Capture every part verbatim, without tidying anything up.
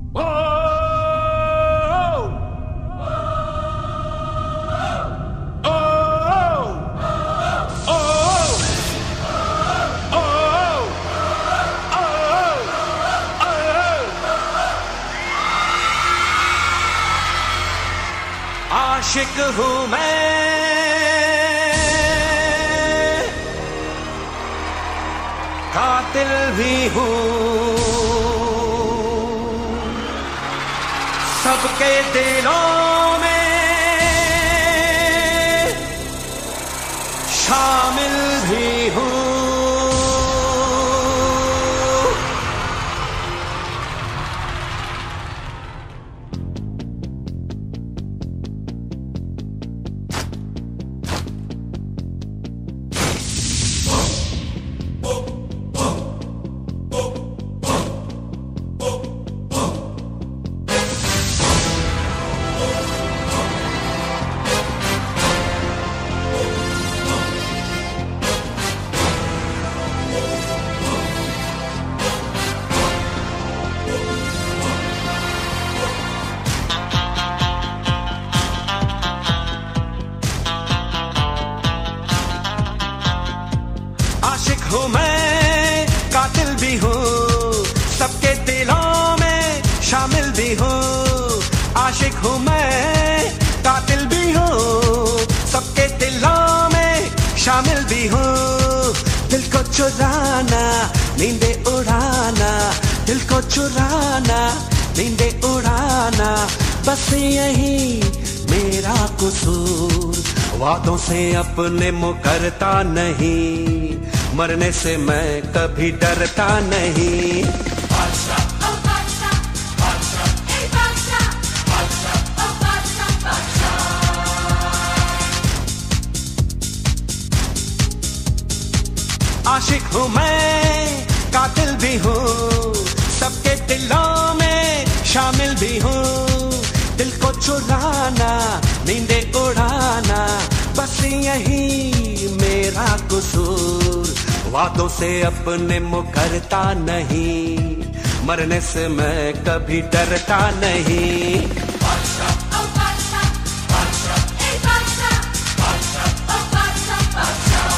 आशिक हूँ मैं, कातिल भी हूँ, सबके दिलों में शामिल भी हूँ। आशिक हूँ मैं, कातिल भी हूँ, सबके दिलों में शामिल भी हूँ। आशिक हूँ मैं, कातिल भी हूँ, सबके दिलों में शामिल भी हूँ। दिल को चुराना, नींदे उड़ाना, दिल को चुराना, नींदे उड़ाना, बस यही मेरा कसूर। वादों से अपने मुकरता नहीं, मरने से मैं कभी डरता नहीं। बादशाह, ओ बादशाह, बादशाह, ए बादशाह, बादशाह, ओ बादशाह, बादशाह। आशिक हूँ मैं, कातिल भी हूँ, सबके दिलों में शामिल भी हूँ। दिल को चुराना, नींदे उड़ाना, बस यही मेरा कसूर। वादों से अपने मुकरता नहीं, मरने से मैं कभी डरता नहीं। बादशाह, ओ बादशाह, बादशाह, ए बादशाह, बादशाह, ओ बादशाह, बादशाह।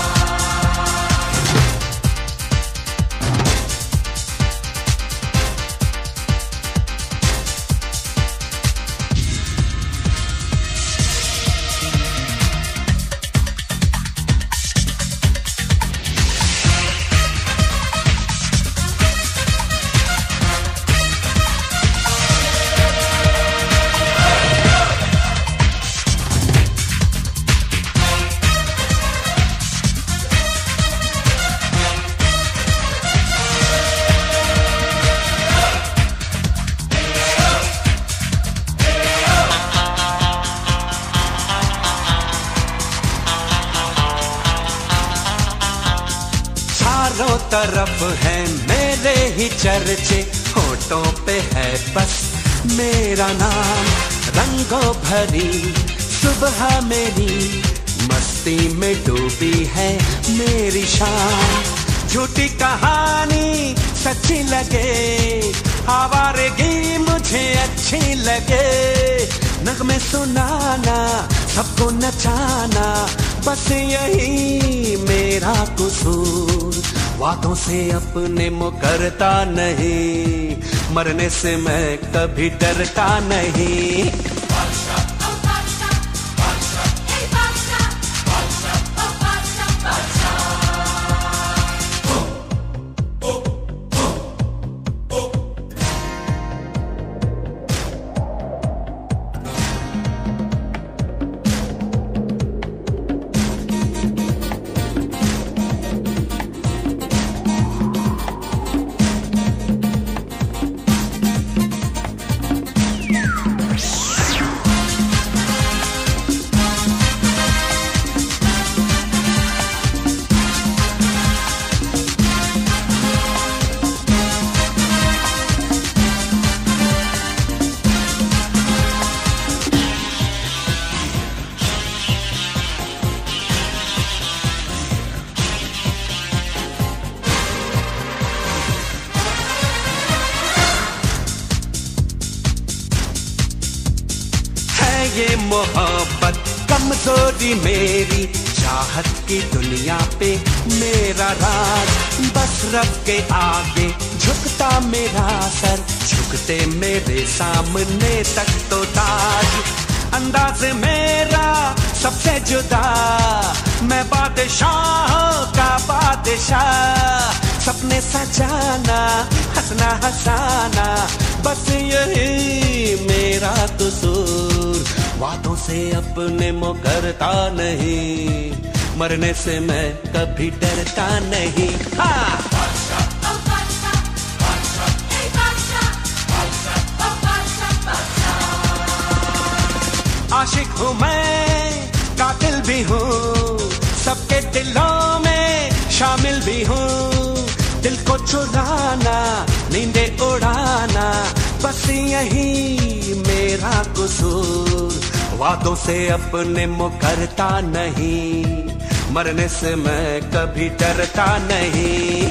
चारों तरफ है मेरे ही चर्चे, होठों पे है बस मेरा नाम। रंगों भरी सुबह मेरी, मस्ती में डूबी है मेरी शाम। झूठी कहानी सच्ची लगे, आवारगी मुझे अच्छी लगे। नगमे सुनाना, सबको नचाना, बस यही मेरा कसूर। वादों से अपने मुकरता नहीं, मरने से मैं कभी डरता नहीं। बादशाह, ओ बादशाह, बादशाह, ए बादशाह, बादशाह, ओ बादशाह, बादशाह। मोहब्बत कमजोरी मेरी, चाहत की दुनिया पे मेरा राज, बस रब के आगे झुकता मेरा सर, झुकते मेरे सामने तक तो ताज। अंदाज मेरा सबसे जुदा, मैं बादशाह का बादशाह, सपने सजाना हंसना हंसाना बस यही मेरा कसूर। वादों से अपने मुकरता नहीं, मरने से मैं कभी डरता नहीं। हाँ। आशिक हूँ मैं, कातिल भी हूँ, सबके दिलों में शामिल भी हूँ। दिल को चुराना, नींदे उड़ाना, बस यही मेरा कसूर। वादों से अपने मुकरता नहीं, मरने से मैं कभी डरता नहीं।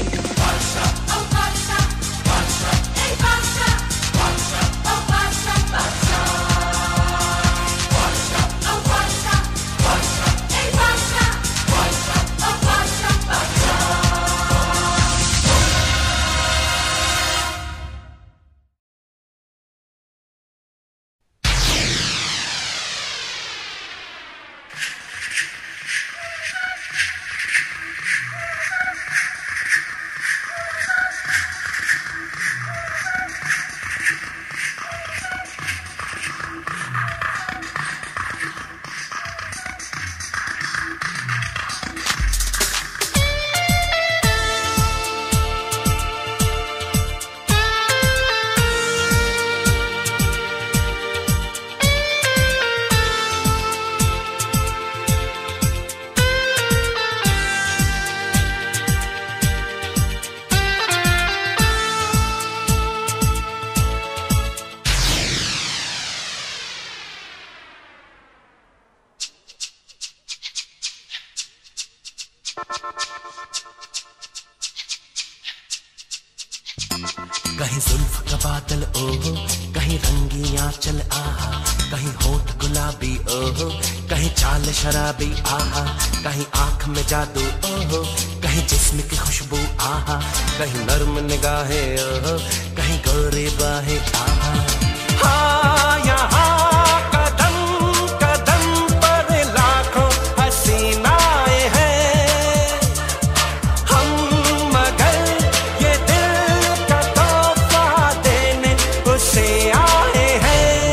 कहीं जुल्फ का बादल ओहो, कहीं रंगी आंचल आहा, कहीं होठ गुलाबी ओहो, कहीं चाल शराबी आहा, कहीं आंख में जादू ओहो, कहीं जिस्म की खुशबू आहा, कहीं नर्म निगाहें ओहो, कहीं गोरे बाहें आहा। हाँ यहाँ कदम कदम पर लाखों हसीनाएं हैं हम, मगर ये दिल का तोहफा देने उसे आए हैं।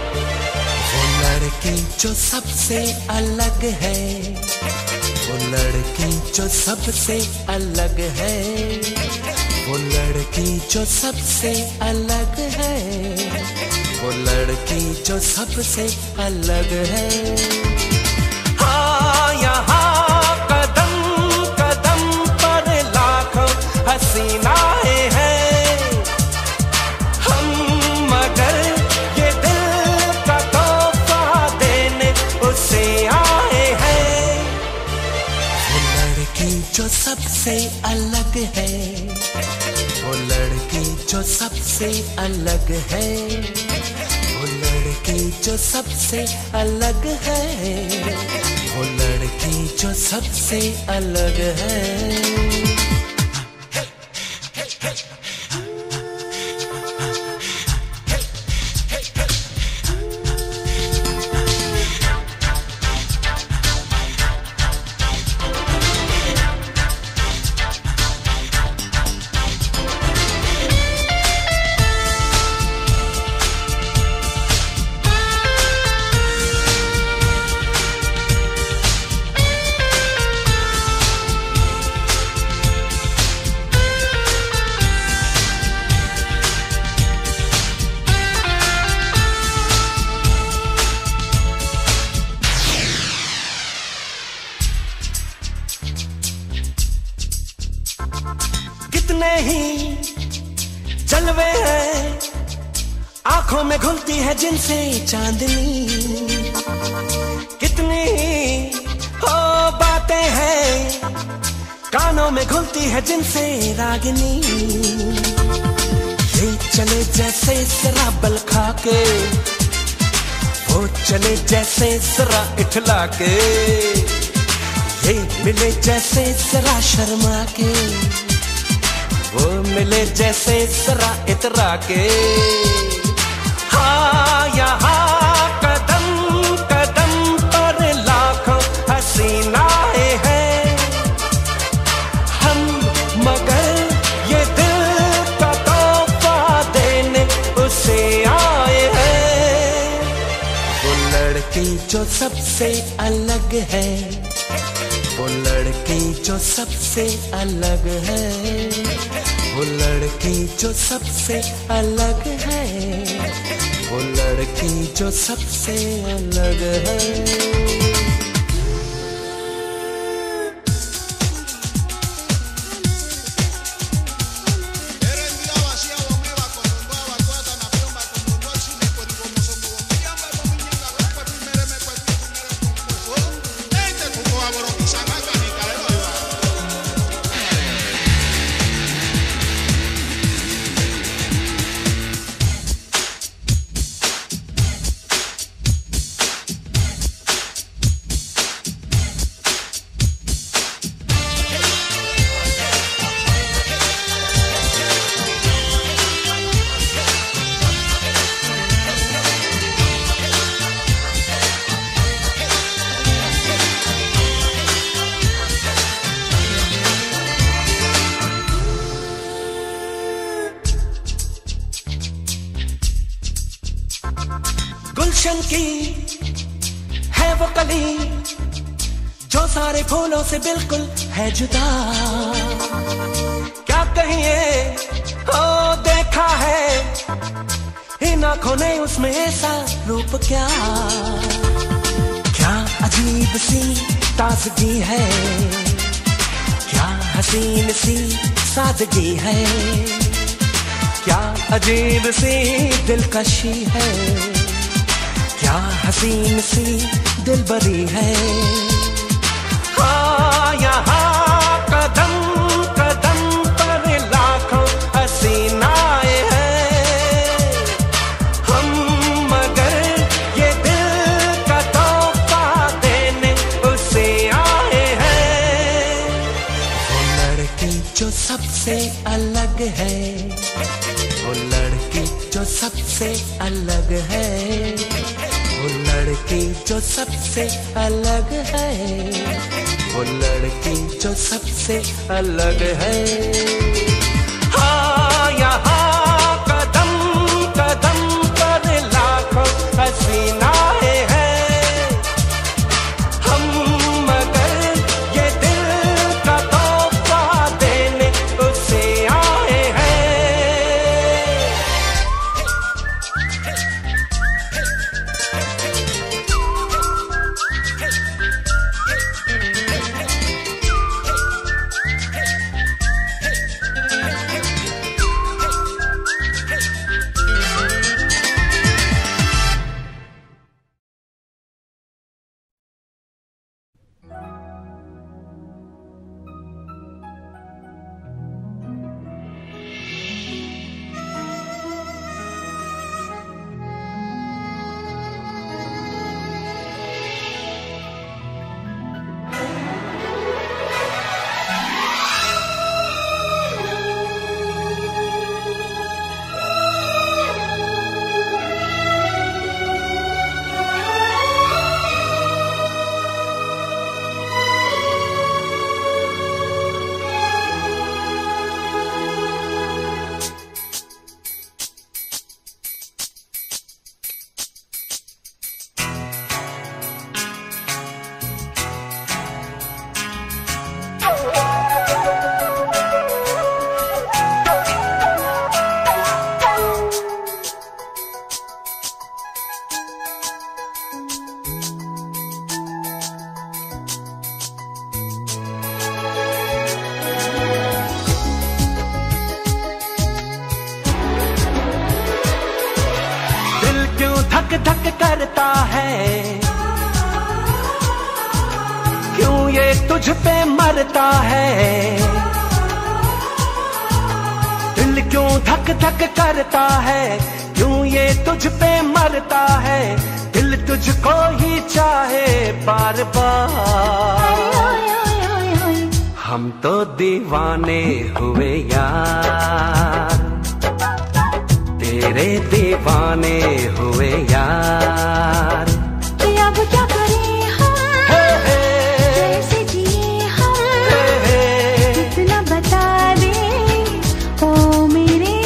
वो लड़की जो सबसे अलग है, वो लड़की जो सबसे अलग है, वो लड़की जो सबसे अलग है, वो लड़की जो सबसे अलग है। हाँ यहाँ कदम कदम पर लाखों हसीनाएं हैं हम, मगर ये दिल का तोहफा देने उसे आए हैं। वो लड़की जो सबसे अलग है, वो लड़की जो सबसे अलग है, वो लड़की जो सबसे अलग है, वो लड़की जो सबसे अलग है। कितने ही जलवे हैं आंखों में घुलती है जिनसे चांदनी, कितनी हो बातें हैं कानों में घुलती है जिनसे रागिनी। ये चले जैसे शराबल खा के, वो चले जैसे जरा इठला के, ये मिले जैसे जरा शर्मा के, वो मिले जैसे जरा इतरा के। हाँ यहाँ कदम कदम पर लाखों हसीनाएं हैं हम, मगर ये दिल का तोहफा देने उसे आए हैं। वो लड़की जो सबसे अलग है, वो लड़की जो सबसे अलग है, वो लड़की जो सबसे अलग है, वो लड़की जो सबसे अलग है। गुलशन की है वो कली जो सारे फूलों से बिल्कुल है जुदा। क्या कहिए ओ देखा है इन आंखों ने उसमें ऐसा रूप, क्या क्या अजीब सी ताजगी है, क्या हसीन सी सादगी है, क्या अजीब सी दिलकशी है, क्या हसीन सी दिलबरी है। हाँ यहाँ कदम कदम पर लाखों हसीनाएं हैं हम, मगर ये दिल का तोहफा देने उसे आए हैं। वो लड़की जो सबसे अलग है, वो लड़की जो सबसे अलग है, वो लड़की जो सबसे अलग है, वो लड़की जो सबसे अलग है। हाँ यहाँ कदम कदम पर लाखों हसीनाएं हैं हम, मगर ये दिल का तोहफा देने उसे आए हैं। धक धक करता है, क्यों ये तुझ पे मरता है, दिल क्यों धक धक करता है, क्यों ये तुझ पे मरता है, दिल तुझको ही चाहे बार बार। हम तो दीवाने हुए यार, तेरे दीवाने हुए यार। कि अब क्या करें हम, कैसे जिए हम, कितना बता दे ओ मेरे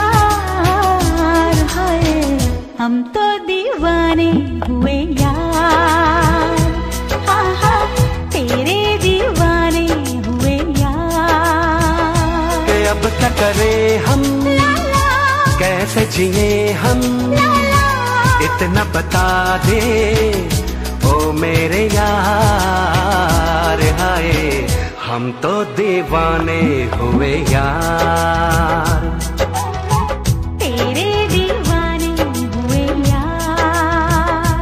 यार। हाय हम तो दीवाने हुए यार, हाँ हाँ तेरे दीवाने हुए यार। कि अब क्या करें हम, कैसे जिए हम, इतना बता दे ओ मेरे यार। हाय हम तो दीवाने हुए यार, तेरे दीवाने हुए यार।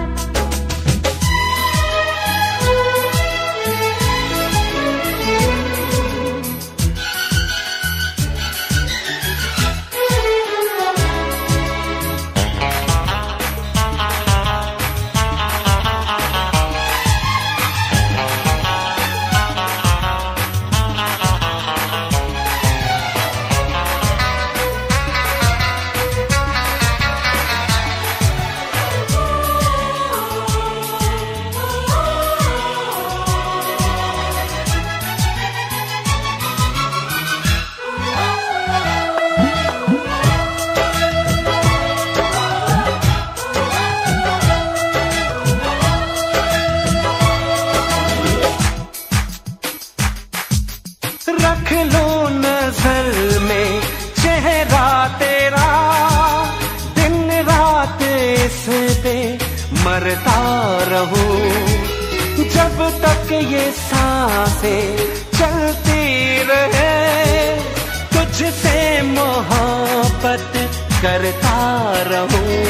रख लो नजर में चेहरा तेरा, दिन रात इस पे मरता रहूं। जब तक ये सांसें चलती रहे, तुझसे मोहब्बत करता रहूं।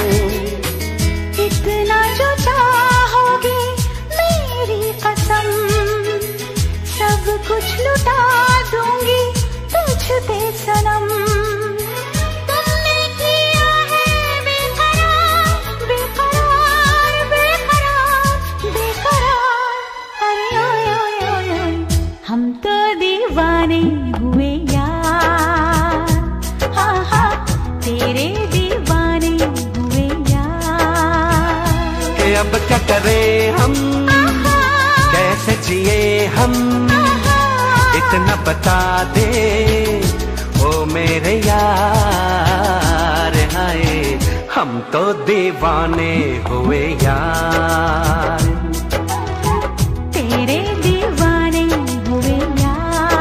इतना जो चाहोगे मेरी कसम, सब कुछ लुटा दूंगी तुझ पे सनम। तुमने किया है बेकरार, बेकरार, बेकरार, बेकरार। अरे ओए ओए ओए ओए, हम तो दीवाने हुए यार, हाँ हाँ तेरे दीवाने हुए यार। कि अब क्या करें हम, कैसे जिए हम, इतना बता दे ओ मेरे यार। हाय हम तो दीवाने हुए यार, तेरे दीवाने हुए यार।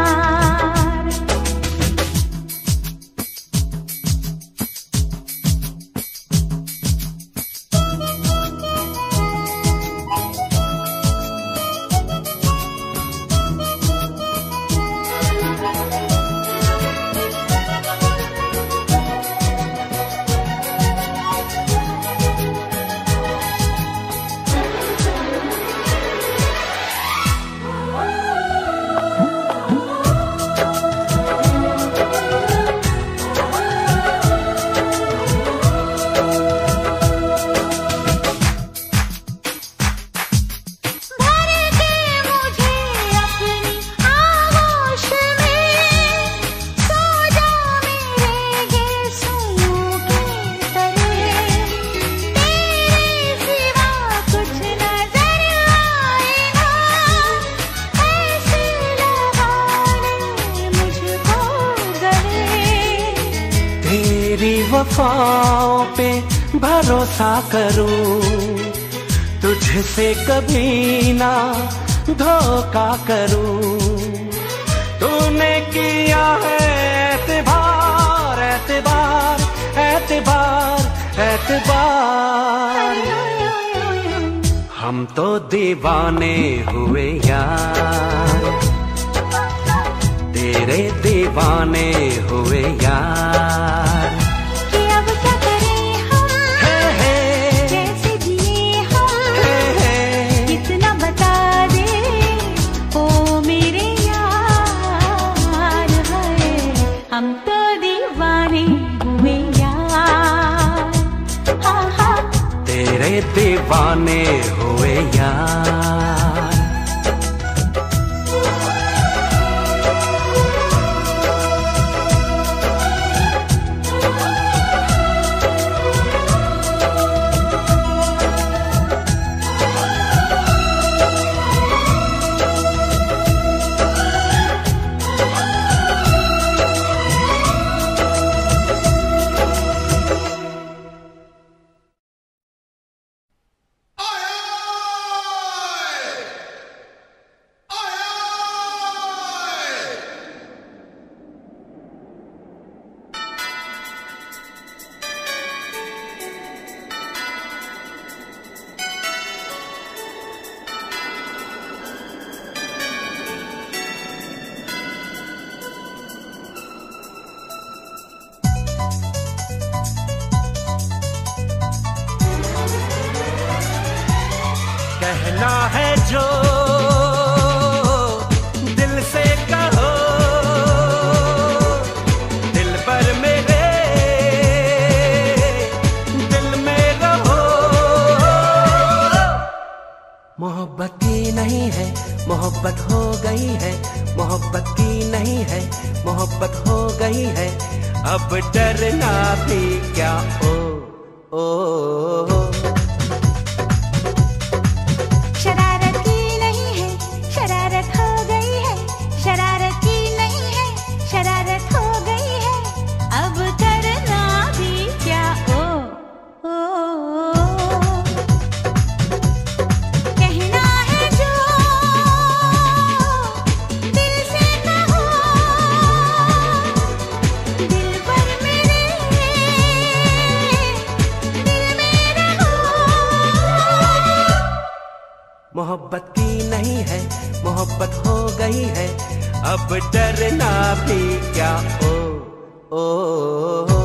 वफाओं पे भरोसा करूं, तुझसे कभी ना धोखा करूं। तूने किया है एतबार, एतबार, एतबार, एतबार। हम तो दीवाने हुए यार, तेरे दीवाने हुए यार। कि अब क्या करें हम, हे हे, कैसे जिए हम, हे हे, कितना बता दे ओ मेरे यार। है हम तो दीवाने हुए यार, हाँ हाँ तेरे दीवाने हुए यार। कहना है जो दिल से कहो, दिल पर मेरे दिल में रहो। मोहब्बत की नहीं है मोहब्बत हो गई है, मोहब्बत की नहीं है मोहब्बत हो गई है। अब डरना भी क्या ओ ओ, ओ। मोहब्बत की नहीं है मोहब्बत हो गई है, अब डरना भी क्या ओ ओ, ओ।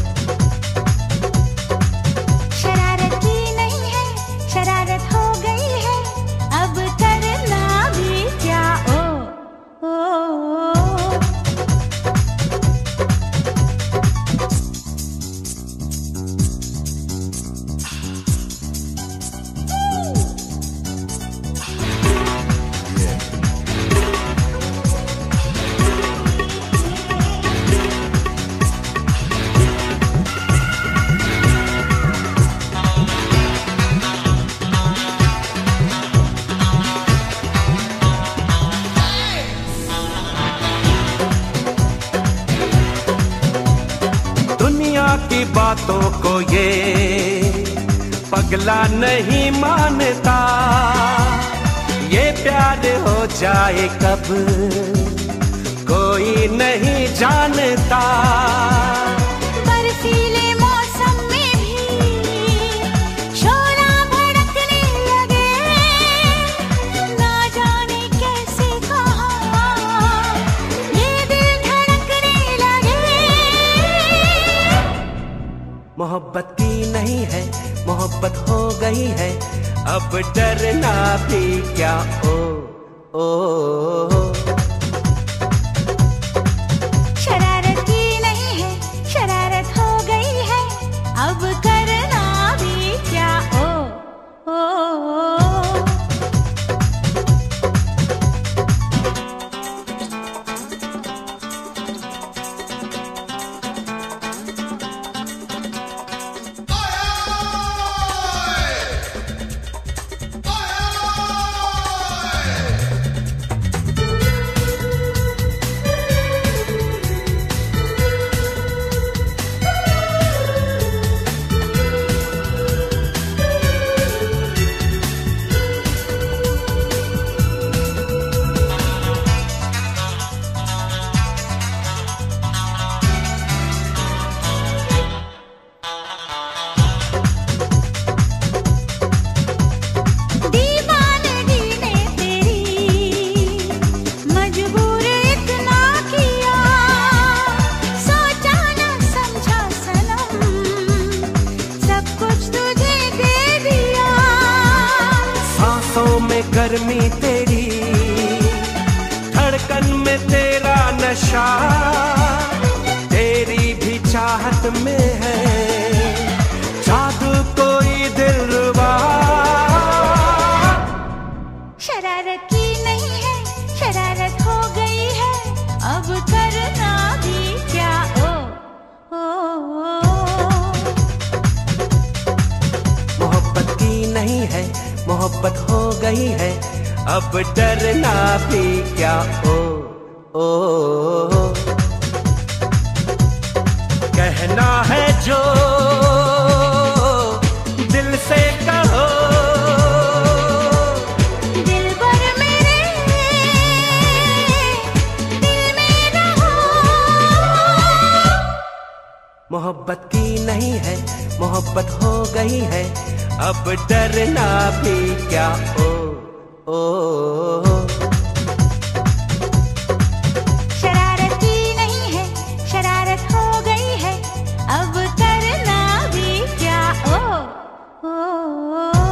शरारत की नहीं है शरारत हो गई है, अब करना भी क्या ओ ओ, ओ। की बातों को ये पगला नहीं मानता, ये प्यार हो जाए कब कोई नहीं जानता। बरसीले मौसम में भी शोला भड़कने लगे, ना जाने कैसे कहाँ ये दिल धड़कने लगे। मोहब्बत की नहीं है मोहब्बत हो गई है, अब डरना भी क्या ओ ओ, ओ। शरारत की नहीं है शरारत हो गई है, अब करना भी क्या ओ ओ, ओ। गर्मी तेरी, धड़कन में तेरा नशा, तेरी भी चाहत में है जादू कोई दिलरुबा। मोहब्बत हो गई है, अब डरना भी क्या। ओ ओ, ओ, ओ कहना है जो दिल से कहो, दिल भर मेरे दिल में रहो। मोहब्बत की नहीं है, मोहब्बत हो गई है, अब डरना भी क्या। ओ ओ, ओ, ओ शरारत की नहीं है, शरारत हो गई है, अब करना भी क्या। ओ ओ, ओ, ओ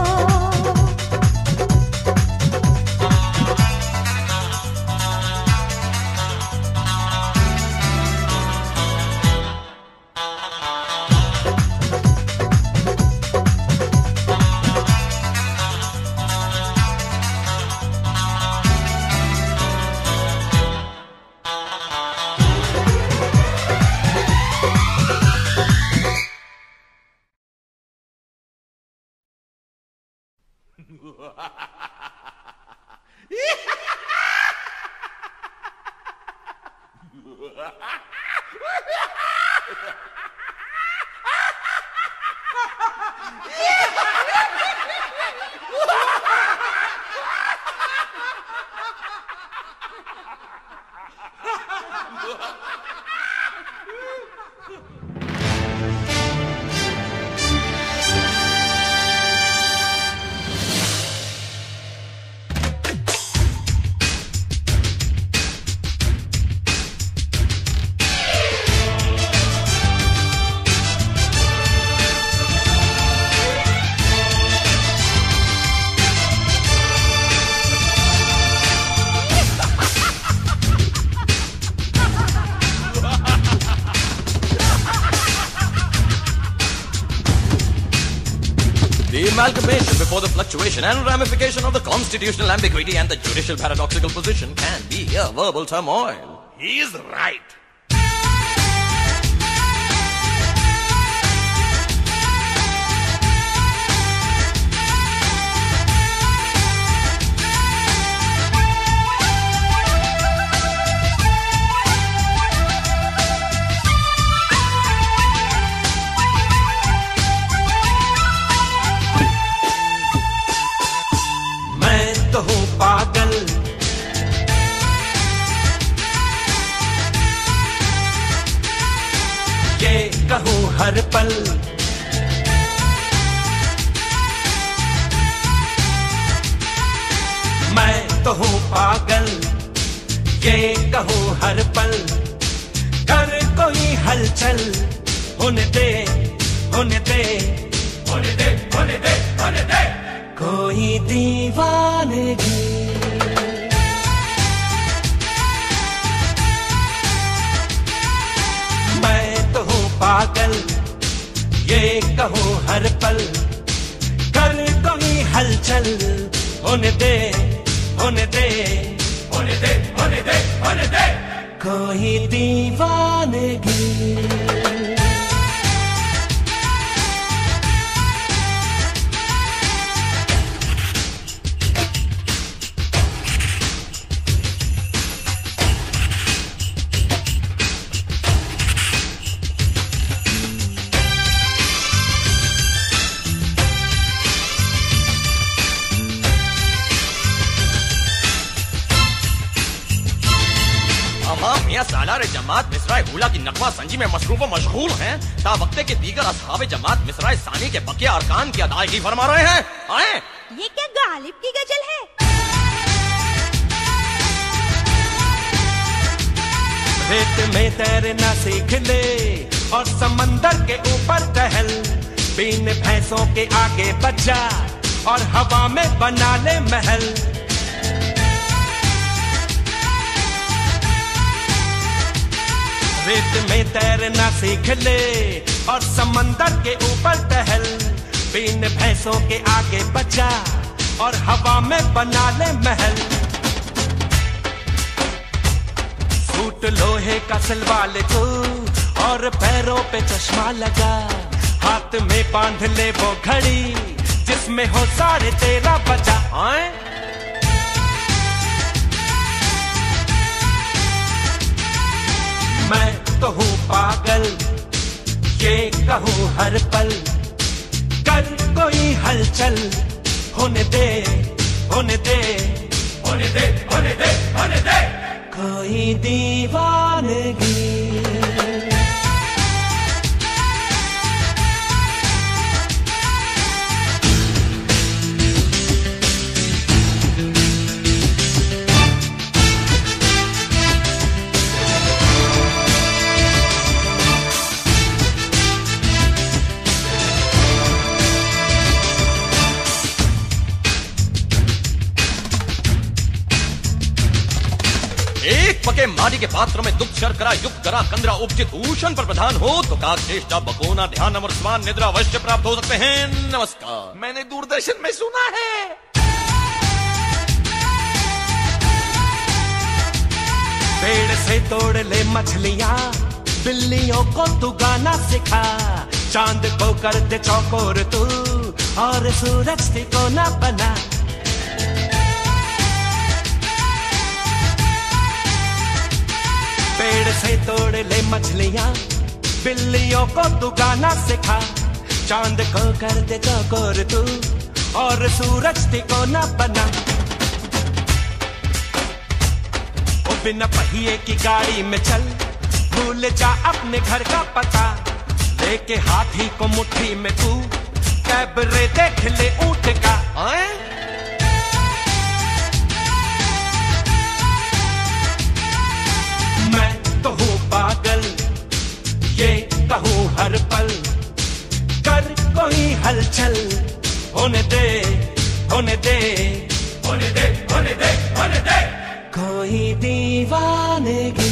The amalgamation before the fluctuation and ramification of the constitutional ambiguity and the judicial paradoxical position can be a verbal turmoil. He's right. तो हूँ पागल, ये कहूँ हर पल, मैं तो हूँ पागल, ये कहूँ हर पल, कर कोई हलचल, होने दे होने दे होने दे होने दे होने दे कोई दीवानगी। मैं तो हूँ पागल, ये कहूँ हर पल, कर कोई हलचल, होने दे होने दे होने दे होने दे होने दे कोई दीवानगी। मियां सालार जमात मिसराए ऊला की नकवा संजी में मसरूफ व मशगूल हैं, ता वक्ते के दीगर असहाबे जमात मिसराए सानी के बकिया अरकान की अदायगी फरमा रहे हैं। आए ये क्या गालिब की गजल है? रेत में तैरना सीख ले और समंदर के ऊपर टहल, बीन भैंसों के आगे बचा और हवा में बना ले महल। रेत में तैरना सीख ले और समंदर के ऊपर टहल, बीन भैंसों के आगे बचा और हवा में बना ले महल। सूट लोहे का सिलवाले को और पैरों पे चश्मा लगा, हाथ में बांध ले वो घड़ी जिसमें हो साढ़े तेरह बजा आए मैं तो हूँ पागल ये कहूँ हर पल कर कोई हलचल होने दे होने दे होने दे होने दे होने दे कोई दीवानगी पके मारी के पात्र में दुख शर्करा युक्त करा कंदरा उपचित भूषण पर प्रधान हो तो काक चेष्टा बकोना ध्यान अमर स्वान निद्रा अवश्य प्राप्त हो सकते हैं। नमस्कार। मैंने दूरदर्शन में सुना है। पेड़ से तोड़ ले मछलियां बिल्लियों को तू गाना सिखा चांद को कर दे चौकोर तू और सूरज को ना बना पेड़ से तोड़ ले मछलियां बिल्लियों को तू गाना सिखा चांद को कर दे चौकोर तू और सूरज को ना बना ओ बिना पहिए की गाड़ी में चल भूल जा अपने घर का पता लेके हाथी को मुट्ठी में तू कैबरे देख ले ऊंट का आए? मैं तो हूँ पागल ये कहूँ हर पल कर कोई हलचल होने दे होने दे होने दे होने दे होने दे कोई दीवानगी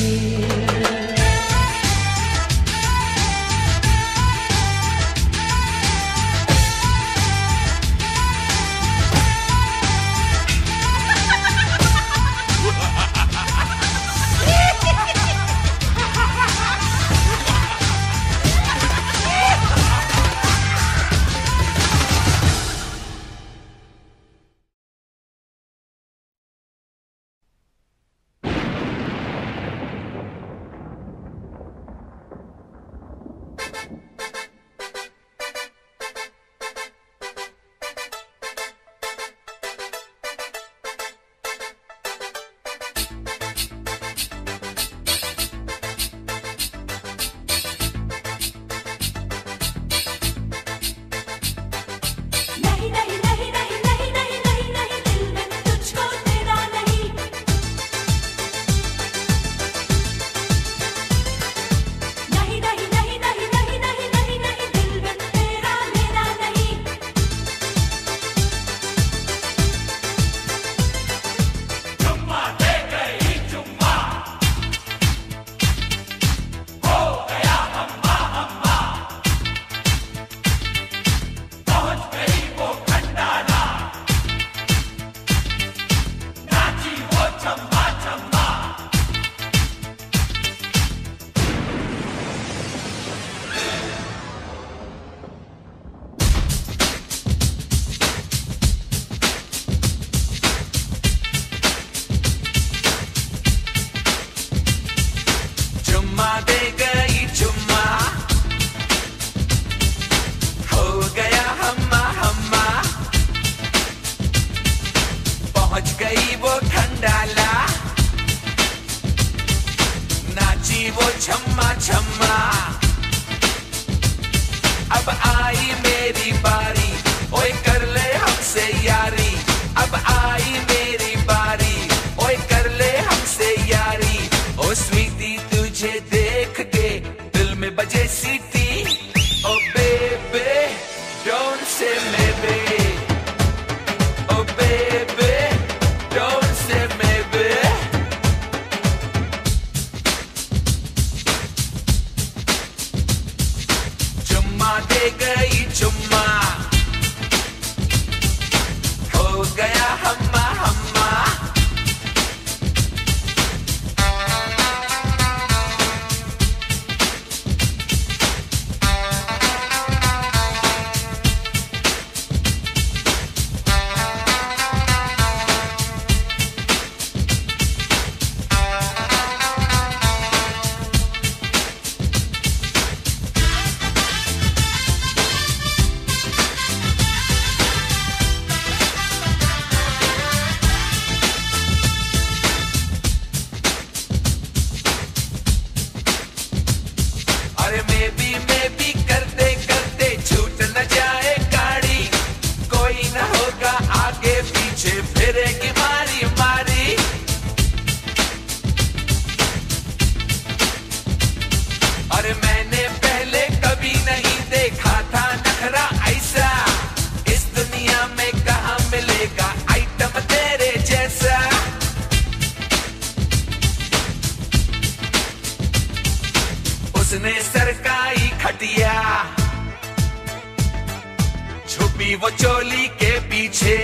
छुपी वो चोली के पीछे,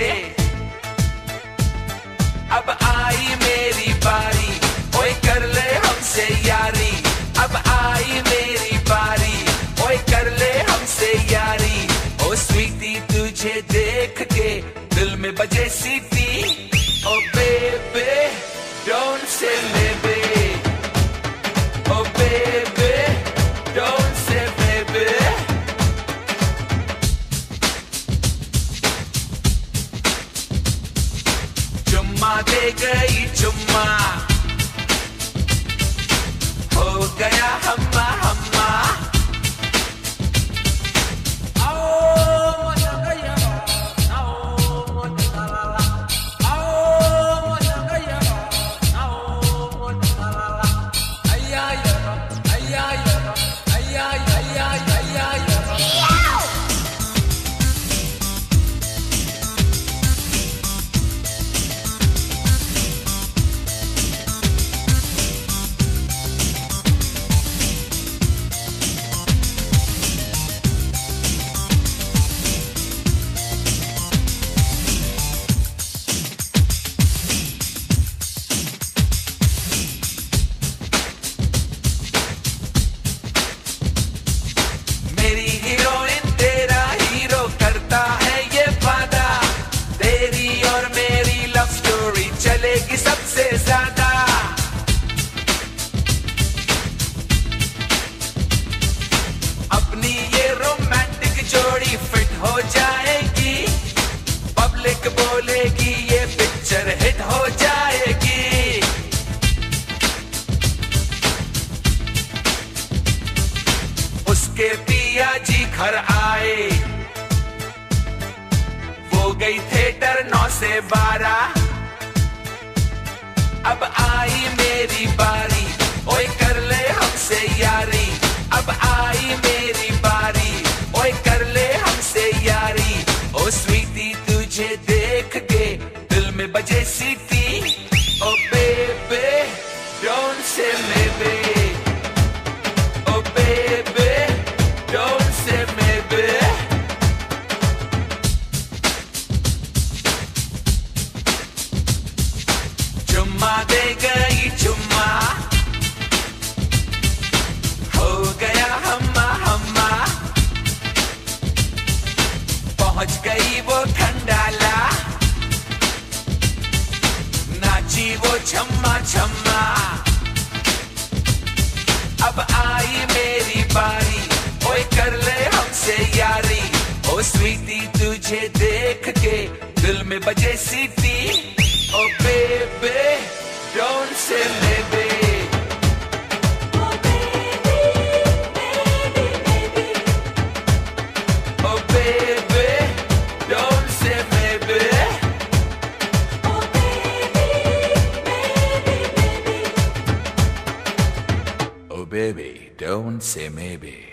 अब आई मेरी बारी, ओए कर ले हमसे यारी, अब आई मेरी बारी, ओए कर ले हमसे यारी। ओ स्वीटी तुझे देख के दिल में बजे सीटी, ओ बेबे डोंट से बेबे, ओ बेबे डोंट से बेबे। चुम्मा दे गई चुम्मा, हो गया हम्मा हम्मा। चलेगी सबसे ज्यादा, अपनी ये रोमांटिक जोड़ी फिट हो जाएगी, पब्लिक बोलेगी ये पिक्चर हिट हो जाएगी। उसके पिया जी घर आए, वो गई थिएटर नौ से बारह, अब आई मेरी बारी, ओए कर ले हमसे यारी, अब आई मेरी बारी, ओए कर ले हमसे यारी। ओ स्वीटी तुझे देख के दिल में बजे सीटी, ओ बेबे डोंट से मेबे, ओ बेबे डोंट से मेबे। चुम्मा दे गई चुम्मा, हो गया हम्मा हम्मा। पहुंच गई वो खंडाला, नाची वो छम्मा छम्मा। अब आई मेरी बारी, ओए कर ले हमसे यारी। ओ स्वीटी तुझे देख के दिल में बजे सीटी, oh baby, don't say maybe. Oh baby, baby, baby. Oh baby, don't say maybe. Oh baby, baby, baby. Oh baby, don't say maybe.